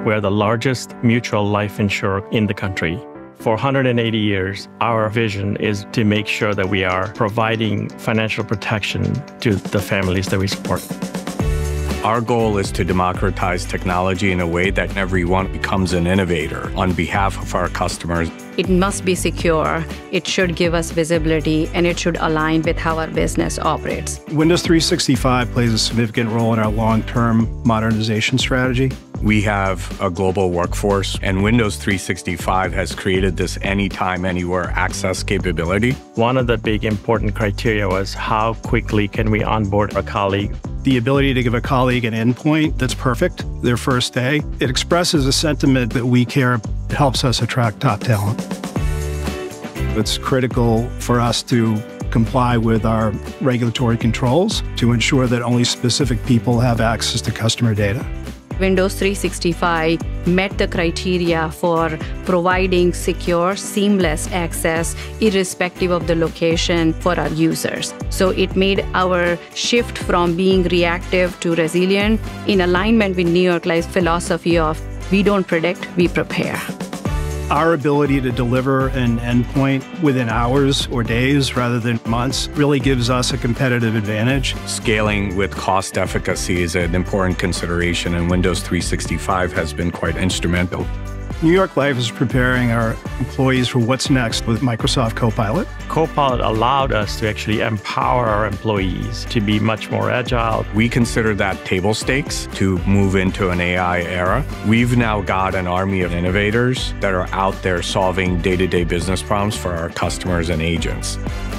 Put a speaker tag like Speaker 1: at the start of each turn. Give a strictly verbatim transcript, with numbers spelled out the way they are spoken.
Speaker 1: We're the largest mutual life insurer in the country. For one hundred eighty years, our vision is to make sure that we are providing financial protection to the families that we support.
Speaker 2: Our goal is to democratize technology in a way that everyone becomes an innovator on behalf of our customers.
Speaker 3: It must be secure, it should give us visibility, and it should align with how our business operates.
Speaker 4: Windows three sixty-five plays a significant role in our long-term modernization strategy.
Speaker 2: We have a global workforce, and Windows three sixty-five has created this anytime, anywhere access capability.
Speaker 1: One of the big important criteria was how quickly can we onboard a colleague.
Speaker 4: The ability to give a colleague an endpoint that's perfect their first day, it expresses a sentiment that we care. It helps us attract top talent. It's critical for us to comply with our regulatory controls to ensure that only specific people have access to customer data.
Speaker 3: Windows three sixty-five met the criteria for providing secure, seamless access, irrespective of the location for our users. So it made our shift from being reactive to resilient in alignment with New York Life's philosophy of we don't predict, we prepare.
Speaker 4: Our ability to deliver an endpoint within hours or days rather than months really gives us a competitive advantage.
Speaker 2: Scaling with cost efficacy is an important consideration, and Windows three sixty-five has been quite instrumental.
Speaker 4: New York Life is preparing our employees for what's next with Microsoft Copilot.
Speaker 1: Copilot allowed us to actually empower our employees to be much more agile.
Speaker 2: We consider that table stakes to move into an A I era. We've now got an army of innovators that are out there solving day-to-day business problems for our customers and agents.